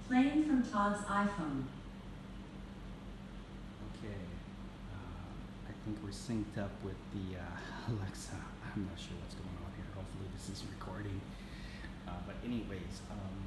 Playing from Todd's iPhone. Okay, I think we're synced up with the Alexa. I'm not sure what's going on here. Hopefully this is recording. But anyways,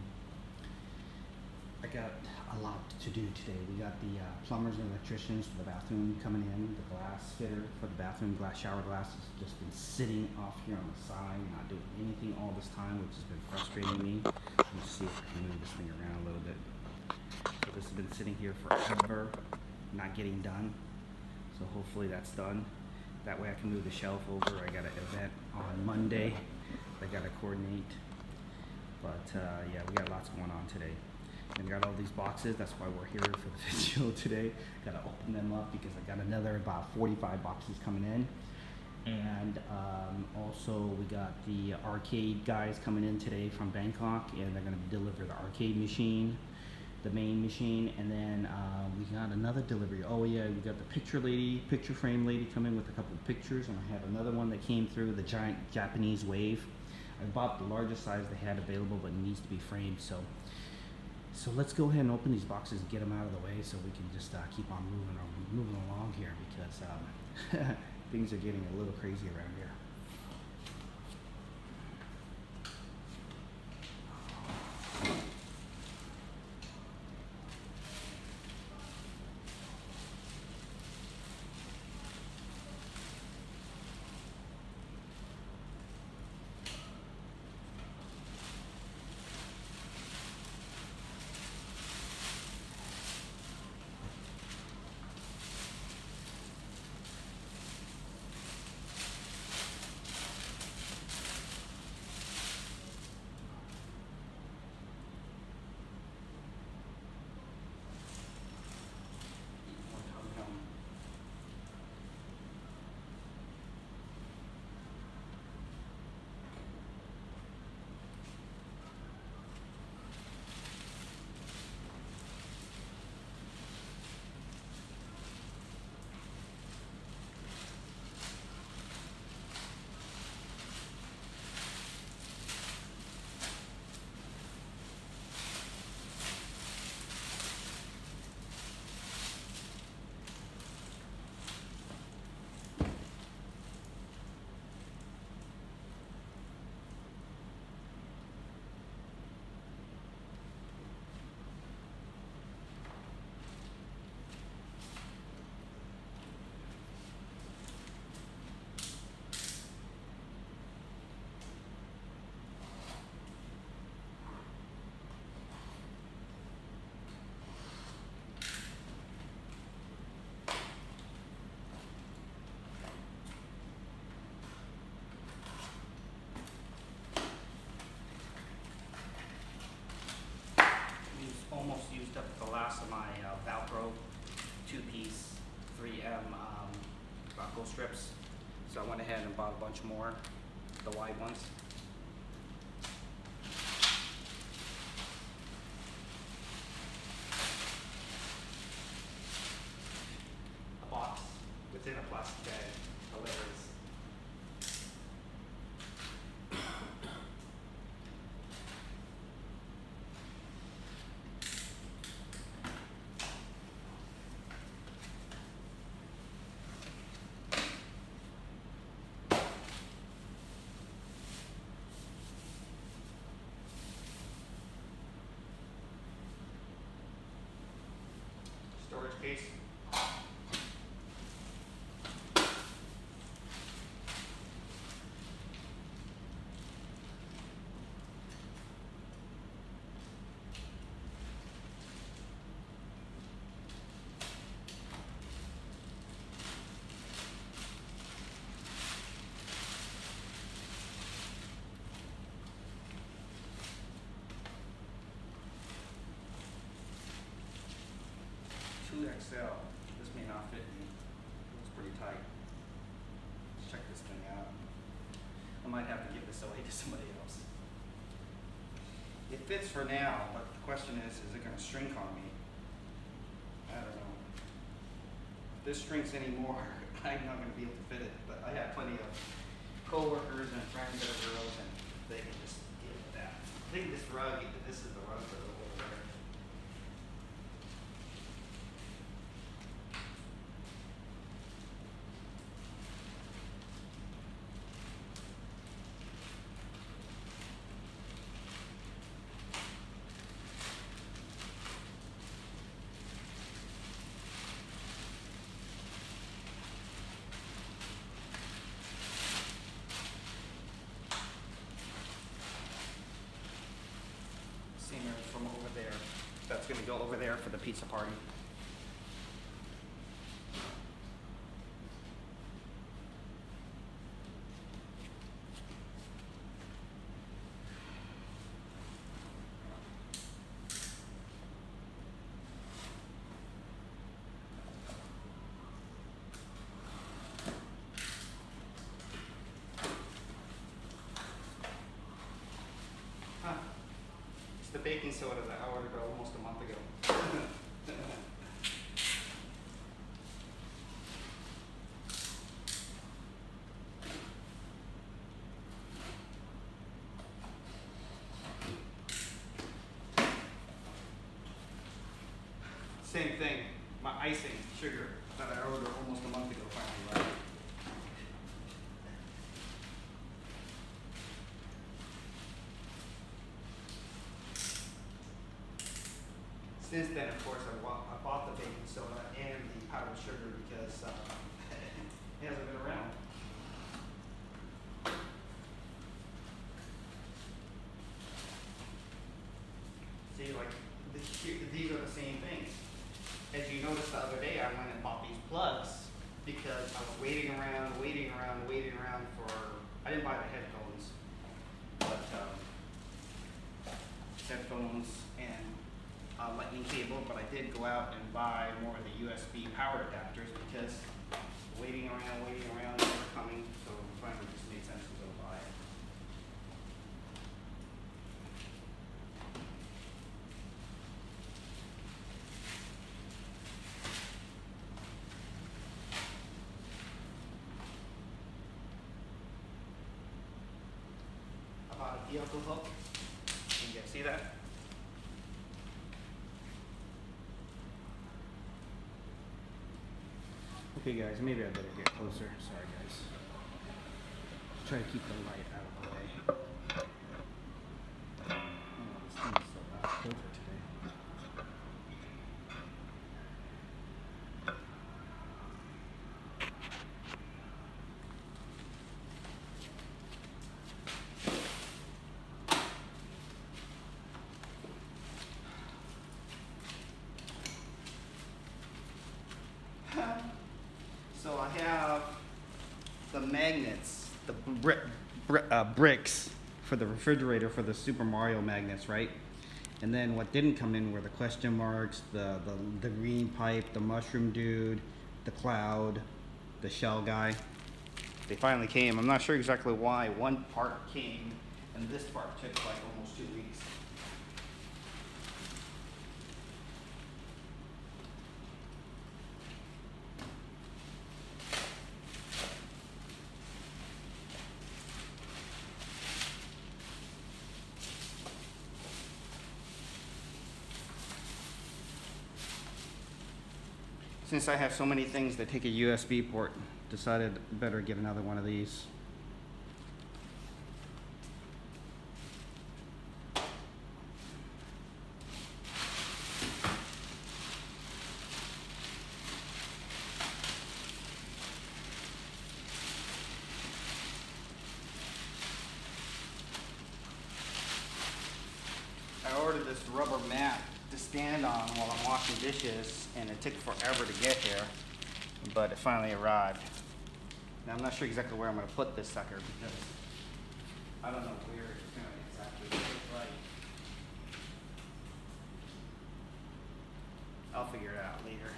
I got a lot to do today. We got the plumbers and electricians for the bathroom coming in. The glass fitter for the bathroom shower glass has just been sitting off here on the side, not doing anything all this time, which has been frustrating me. Let me see if I can move this thing around a little bit. So this has been sitting here forever, not getting done. So hopefully that's done. That way I can move the shelf over. I got an event on Monday I gotta coordinate. But yeah, we got lots going on today. And we got all these boxes. That's why we're here for the video today. Gotta open them up because I got another about 45 boxes coming in. And also we got the arcade guys coming in today from Bangkok, and they're gonna deliver the arcade machine, the main machine, and then we got another delivery. Oh yeah, we got the picture frame lady come in with a couple of pictures, and I have another one that came through, the giant Japanese wave. I bought the largest size they had available, but it needs to be framed. So let's go ahead and open these boxes and get them out of the way so we can just keep on moving along here, because things are getting a little crazy around here. Almost used up the last of my Velcro 2-piece 3M Velcro strips, so I went ahead and bought a bunch more, the wide ones. A box within a plastic bag, hilarious. Storage case. XL. This may not fit me. Looks pretty tight. Let's check this thing out. I might have to give this away to somebody else. It fits for now, but the question is it going to shrink on me? I don't know. If this shrinks anymore, I'm not going to be able to fit it. But I have plenty of co-workers and friends that are girls, and they can just deal with that. I think this rug, this is the rug for the over there. stuff's gonna go over there for the pizza party. It's the baking soda that I ordered almost a month ago. Same thing, my icing sugar that I ordered almost a month ago finally arrived. Since then, of course, I bought the baking soda and the powdered sugar because it hasn't been around. See, like, these are the same things. As you noticed the other day, I went and bought these plugs because I was waiting around for, I didn't buy the headphones, but headphones and lightning cable, but I did go out and buy more of the USB power adapters because waiting around, they were coming, so finally it just made sense to go buy it. I bought a vehicle hook. Can you guys see that? Okay guys, maybe I better get closer. Sorry guys. Try to keep the light out of the way. Oh, this thing is so loud closer today. So I have the magnets, the bricks for the refrigerator for the Super Mario magnets, right? And then what didn't come in were the question marks, the green pipe, the mushroom dude, the cloud, the shell guy. They finally came. I'm not sure exactly why. One part came and this part took like almost 2 weeks. Since I have so many things that take a USB port, decided better get another one of these. I ordered this rubber mat to stand on while I'm washing dishes, and it took forever to get here, but it finally arrived. Now I'm not sure exactly where I'm going to put this sucker because I don't know where it's going to exactly fit right. I'll figure it out later.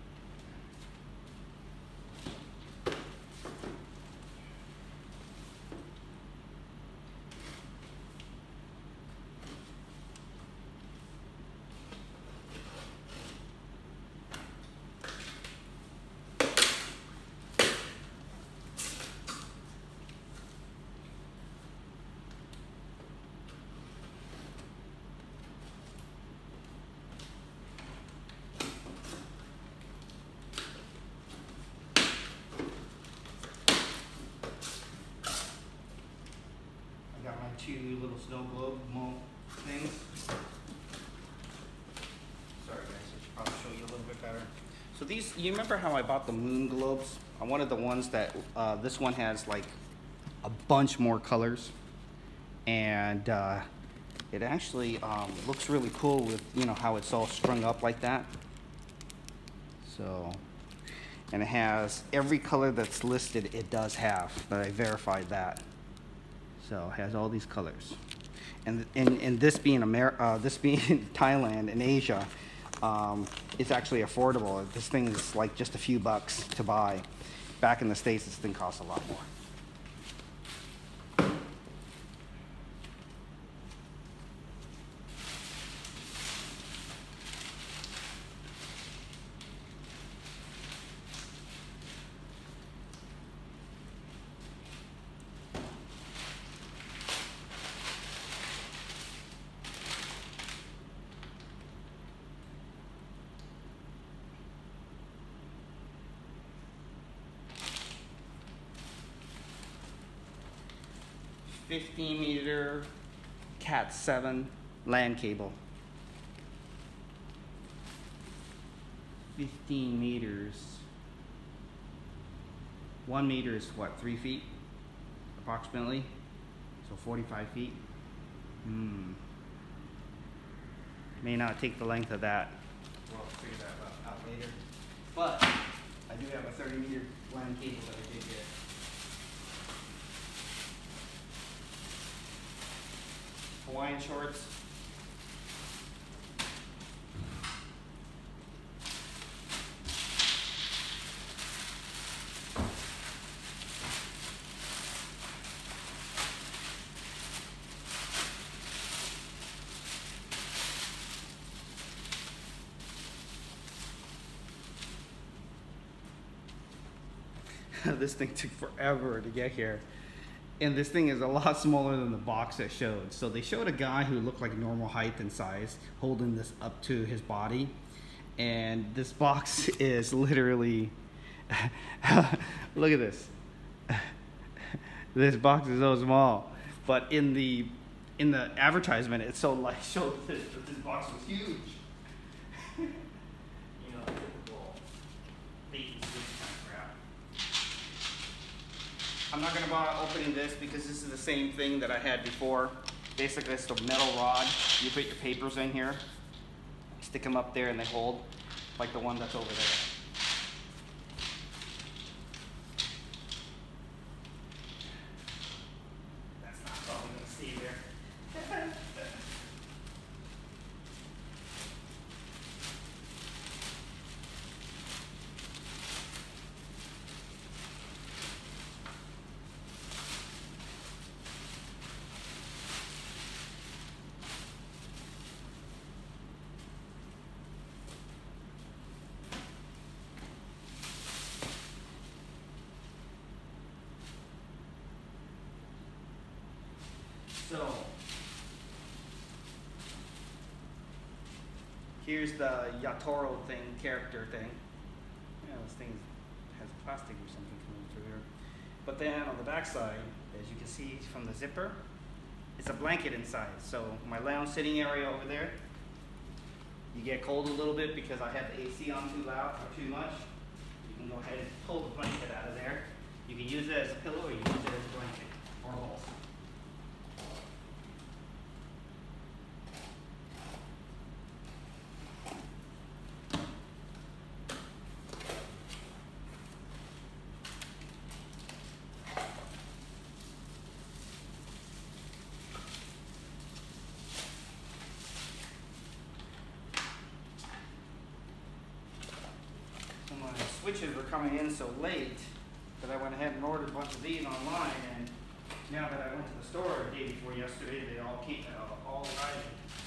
Two little snow globe things. Sorry guys, I should probably show you a little bit better. So these, you remember how I bought the moon globes? I wanted the ones that, this one has like a bunch more colors. And It actually looks really cool with, you know, how it's all strung up like that. So, and it has every color that's listed, it does have, but I verified that. So it has all these colors. And this being this being Thailand and Asia, it's actually affordable. This thing is like just a few bucks to buy. Back in the States, this thing costs a lot more. $15-meter Cat 7 LAN cable. 15 meters. 1 meter is what, 3 feet? Approximately. So 45 feet. May not take the length of that. We'll figure that out later. But I do have a 30-meter LAN cable that I did get. Hawaiian shorts. This thing took forever to get here. And this thing is a lot smaller than the box that showed. So they showed a guy who looked like normal height and size holding this up to his body. And this box is literally, look at this. This box is so small. But in the advertisement, it so like showed that this box was huge. You know, typical bait and switch kind of crap. I'm not going to bother opening this because this is the same thing that I had before. Basically, it's a metal rod. You put your papers in here, stick them up there, and they hold, like the one that's over there. That's not probably going to stay there. So, here's the Yatoro thing, character thing. Yeah, this thing has plastic or something coming through here. But then on the back side, as you can see from the zipper, it's a blanket inside. So my lounge sitting area over there, you get cold a little bit because I had the AC on too loud or too much. You can go ahead and pull the blanket out of there. You can use it as a pillow or you can use it as a blanket or both. Switches were coming in so late that I went ahead and ordered a bunch of these online, and now that I went to the store the day before yesterday, they all came all arrived.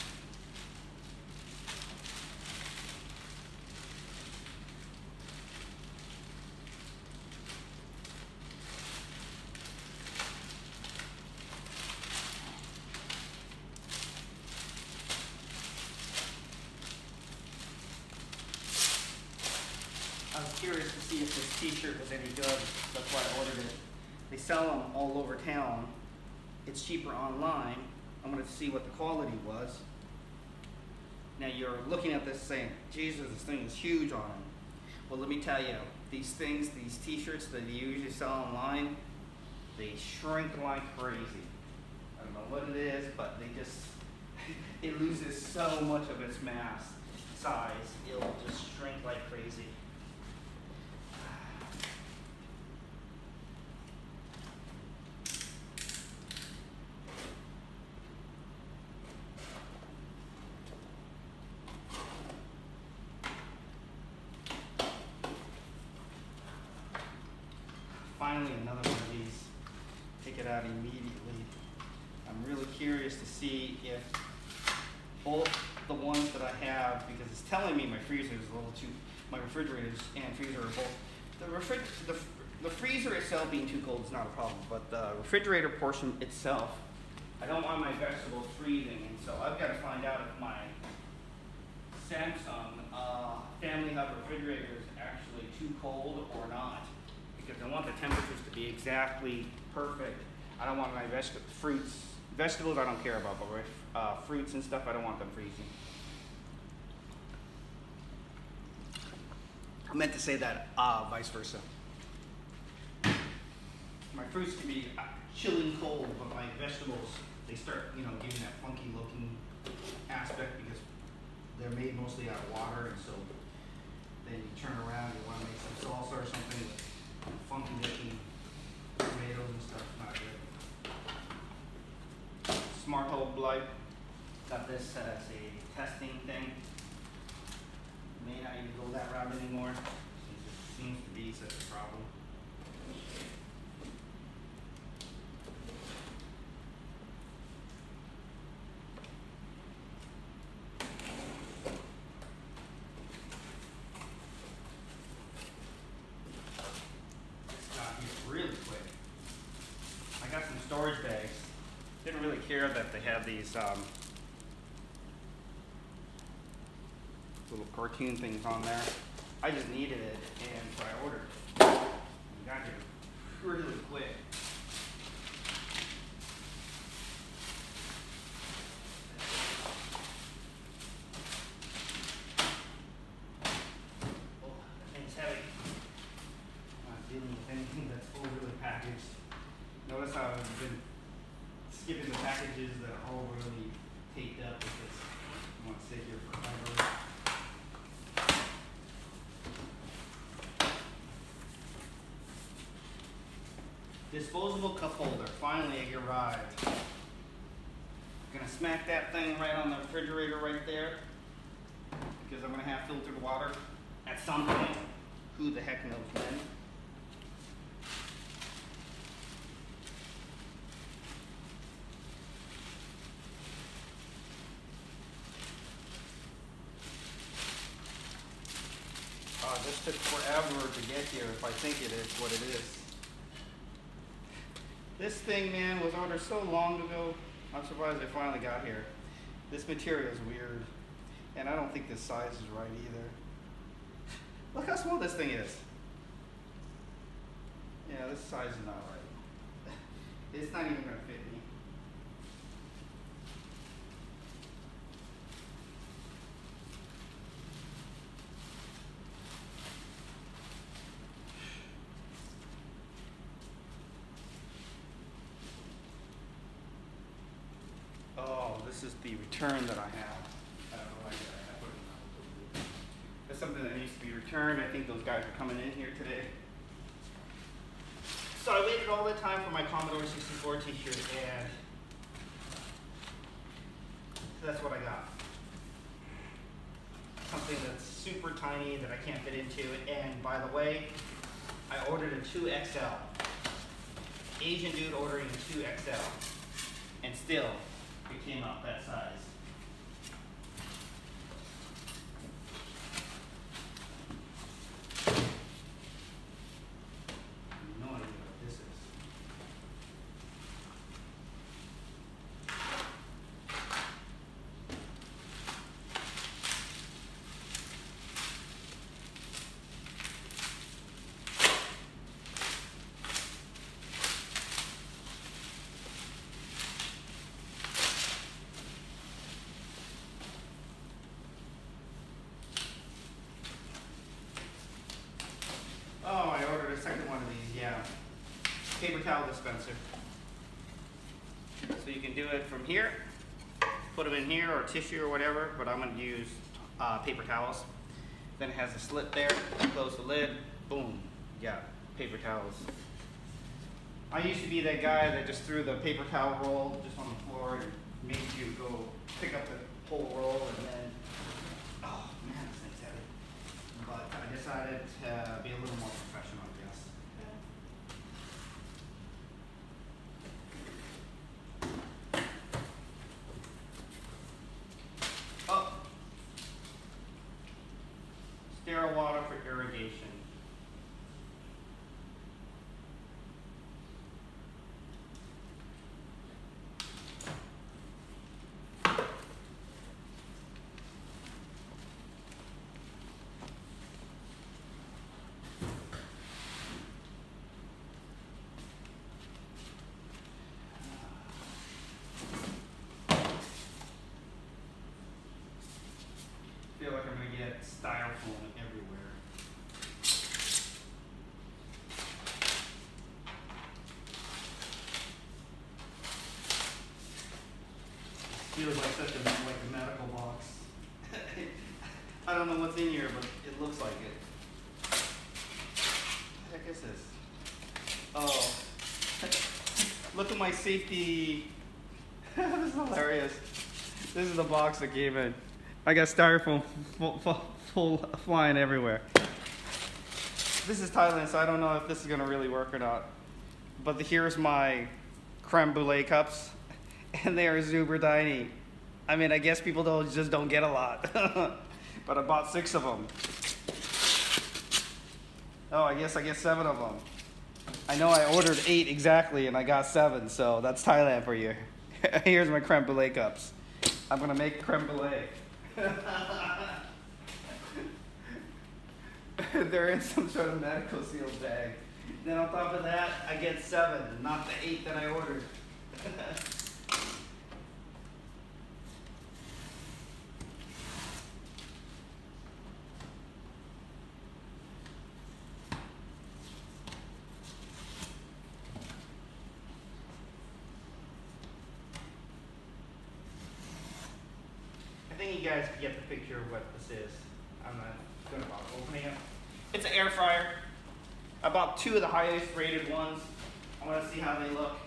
I was curious to see if this t-shirt was any good. That's why I ordered it. They sell them all over town. It's cheaper online. I wanted to see what the quality was. Now you're looking at this saying, Jesus, this thing is huge on them. Well, let me tell you, these things, these t-shirts that you usually sell online, they shrink like crazy. I don't know what it is, but they just, it loses so much of its mass size, it'll just shrink like crazy. Finally, another one of these. Take it out immediately. I'm really curious to see if both the ones that I have, because it's telling me my freezer is a little too, my refrigerators and freezer are both, the freezer itself being too cold is not a problem, but the refrigerator portion itself, I don't want my vegetables freezing, and so I've got to find out if my Samsung Family Hub refrigerator is actually too cold or not, because I want the temperatures to be exactly perfect. I don't want my vegetables I don't care about, but fruits and stuff, I don't want them freezing. I meant to say that vice versa. My fruits can be chilling cold, but my vegetables, they start, giving that funky looking aspect because they're made mostly out of water, and so then you turn around, you want to make some salsa or something with funky looking tomatoes and stuff, not good. Smart Home Life got this as a testing thing. May not even go that route anymore, since it seems to be such a problem. Storage bags. Didn't really care that they have these little cartoon things on there. I just needed it, and so I ordered it. And got here really quick. Oh, that thing's heavy. I'm not dealing with anything that's overly packaged. Notice how I've been skipping the packages that are overly taped up because I want to sit here forever. Disposable cup holder finally arrived. I'm gonna smack that thing right on the refrigerator right there because I'm gonna have filtered water at some point. Who the heck knows when? This took forever to get here if I think it is what it is. This thing, man, was ordered so long ago. I'm surprised I finally got here. This material is weird, and I don't think this size is right either. Look how small this thing is. Yeah, this size is not right. It's not even gonna fit me. Oh, this is the return that I have. I don't know why I put it in. That's something that needs to be returned. I think those guys are coming in here today. So I waited all the time for my Commodore 64 t-shirt, and that's what I got. Something that's super tiny that I can't fit into. And by the way, I ordered a 2XL. Asian dude ordering a 2XL. And still, it came out that size. No idea what this is. Oh, I ordered a second one of these, yeah. Paper towel dispenser. So you can do it from here, put them in here or tissue or whatever, but I'm gonna use paper towels. Then it has a slit there, close the lid, boom, yeah, paper towels. I used to be that guy that just threw the paper towel roll just on the floor and made you go pick up the whole roll and then, oh man, this thing's heavy. But I decided to be a little more professional, I guess. Oh, sterile water for irrigation. I feel like I'm gonna get styrofoam everywhere. Feels like such a medical box. I don't know what's in here, but it looks like it. What the heck is this? Oh, look at my safety. This is hilarious. This is the box that came in. I got styrofoam full flying everywhere. This is Thailand, so I don't know if this is gonna really work or not. But here's my creme brulee cups, and they are super tiny. I mean, I guess people just don't get a lot. But I bought 6 of them. Oh, I guess I get 7 of them. I know I ordered 8 exactly, and I got 7, so that's Thailand for you. Here's my creme brulee cups. I'm gonna make creme brulee. They're in some sort of medical sealed bag. Then on top of that, I get 7, not the 8 that I ordered. I think you guys get the picture of what this is. I'm not going to bother opening it. It's an air fryer. I bought 2 of the highest rated ones. I want to see how they look.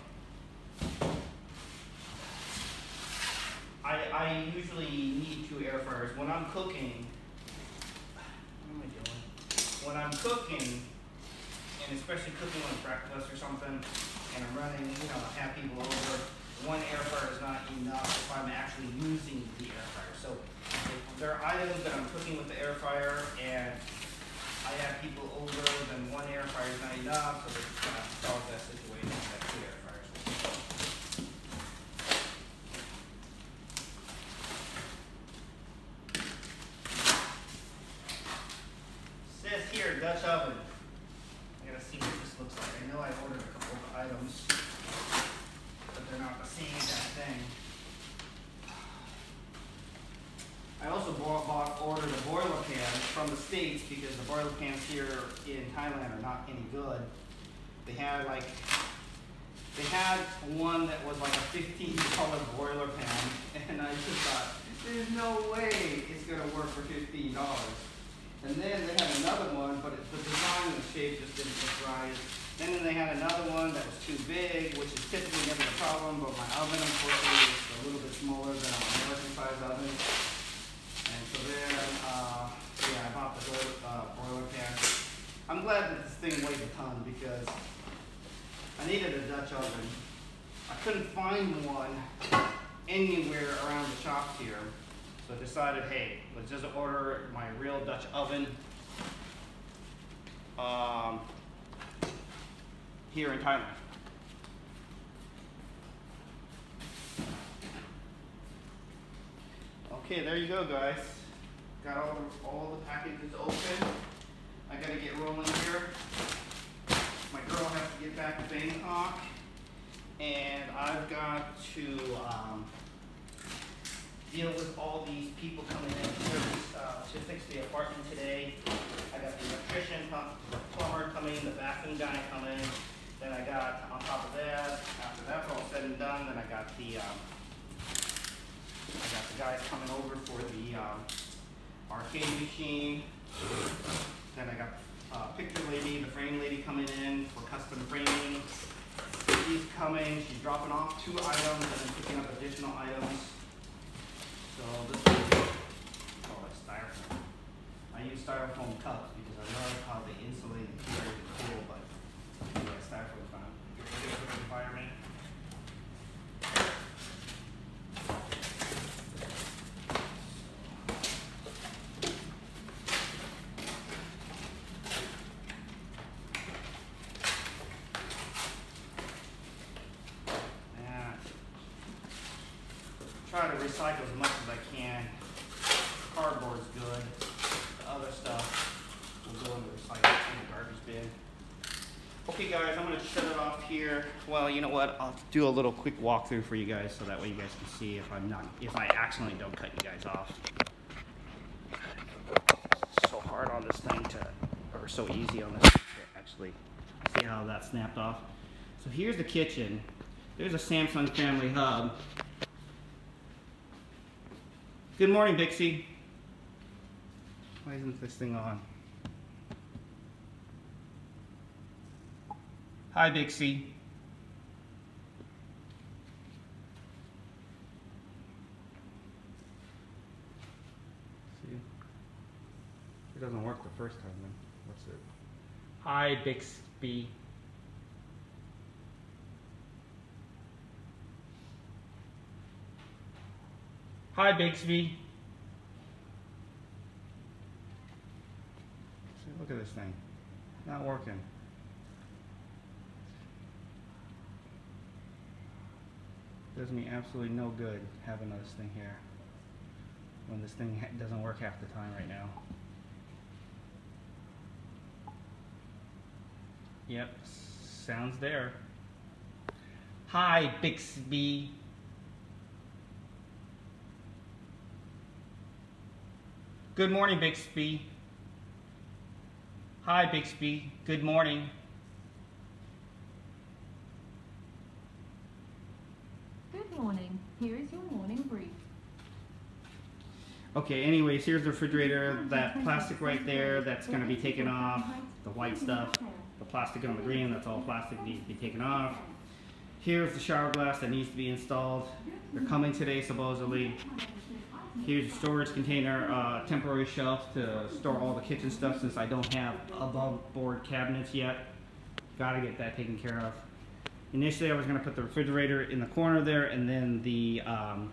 I usually need 2 air fryers. When I'm cooking, what am I doing? When I'm cooking, and especially cooking on breakfast or something, and I'm running, have people over, 1 air fryer is not enough if I'm actually using the air fryer. So if there are items that I'm cooking with the air fryer and I have people over, then 1 air fryer is not enough, so we're just going to solve that situation with 2 air fryers. Says here, Dutch oven. I gotta see what this looks like. I know I ordered a couple of items, but they're not the same exact thing. I also ordered a boiler pan from the States because the boiler pans here in Thailand are not any good. They had one that was like a $15 boiler pan, and I just thought, there's no way it's gonna work for $15. And then they had another one, but the design and the shape just didn't look right. And then they had another one that was too big, which is typically never the problem, but my oven, unfortunately, is a little bit smaller than an American size oven. And so then, yeah, I bought the boiler pan. I'm glad that this thing weighs a ton because I needed a Dutch oven. I couldn't find one anywhere around the shops here. So I decided, hey, let's just order my real Dutch oven here in Thailand. Okay, there you go, guys. Got all the packages open. I gotta get rolling here. My girl has to get back to Bangkok, and I've got to deal with all these people coming in to fix the apartment today. I got the electrician, the plumber coming, the bathroom guy coming. Then I got, on top of that, after that's all said and done, then I got the I got the guys coming over for the arcade machine. Then I got picture lady, the frame lady coming in for custom framing. She's coming, she's dropping off 2 items and then picking up additional items. So this is styrofoam. I use styrofoam cups because I love how they insulate and keep everything cool, but yeah, styrofoam's fine. Get ready for the environment. Try to recycle as much as I can. Cardboard's good. The other stuff will go in the recycle in the garbage bin. Okay guys, I'm gonna shut it off here. Well, you know what? I'll do a little quick walkthrough for you guys so that way you guys can see if I accidentally don't cut you guys off. It's so hard on this thing or so easy on this thing to actually see how that snapped off. So here's the kitchen. There's a Samsung Family Hub. Good morning, Bixie. Why isn't this thing on? Hi, Bixie. See? It doesn't work the first time then. What's it? Hi, Bixby. Hi, Bixby. See, look at this thing. Not working. Does me absolutely no good having this thing here when this thing doesn't work half the time right now. Yep, sounds there. Hi, Bixby. Good morning, Bixby. Hi, Bixby. Good morning. Good morning. Here is your morning brief. Okay, anyways, here's the refrigerator. That plastic right there, that's going to be taken off. The white stuff, the plastic on the green, that's all plastic, needs to be taken off. Here's the shower glass that needs to be installed. They're coming today, supposedly. Here's a storage container, temporary shelf to store all the kitchen stuff since I don't have above board cabinets yet. Gotta get that taken care of. Initially I was gonna put the refrigerator in the corner there and then the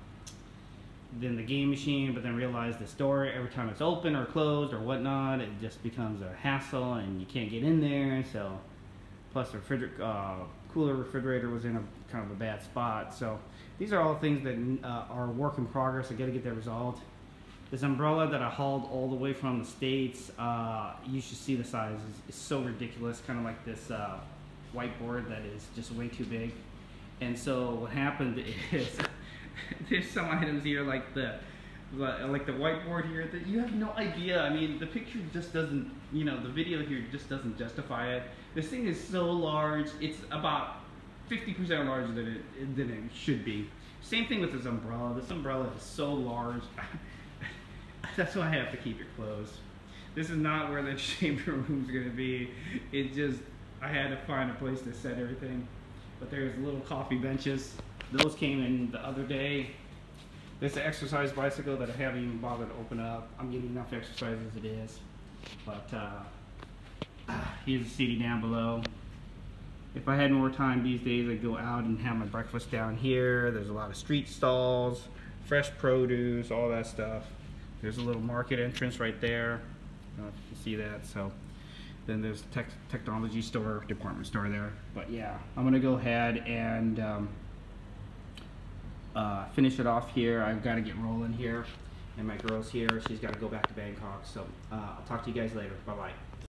game machine, but then realized the store, every time it's open or closed or whatnot, it just becomes a hassle and you can't get in there. So, plus the cooler refrigerator was in a kind of a bad spot. So these are all things that are work in progress. I got to get that resolved. This umbrella that I hauled all the way from the States, you should see the size. It's so ridiculous, kind of like this whiteboard that is just way too big. And so what happened is there's some items here like the whiteboard here that you have no idea. I mean, the picture just doesn't, you know, the video here just doesn't justify it. This thing is so large. It's about 50% larger than it should be. Same thing with this umbrella. This umbrella is so large. That's why I have to keep it closed. This is not where the chamber room's gonna be. It just, I had to find a place to set everything. But there's little coffee benches. Those came in the other day. This is an exercise bicycle that I haven't even bothered to open up. I'm getting enough exercise as it is. But here's the seating down below. If I had more time these days, I'd go out and have my breakfast down here. There's a lot of street stalls, fresh produce, all that stuff. There's a little market entrance right there. I don't know if you can see that. So then there's technology store, department store there. But yeah, I'm gonna go ahead and finish it off here. I've got to get rolling here, and my girl's here. She's got to go back to Bangkok. So I'll talk to you guys later. Bye bye.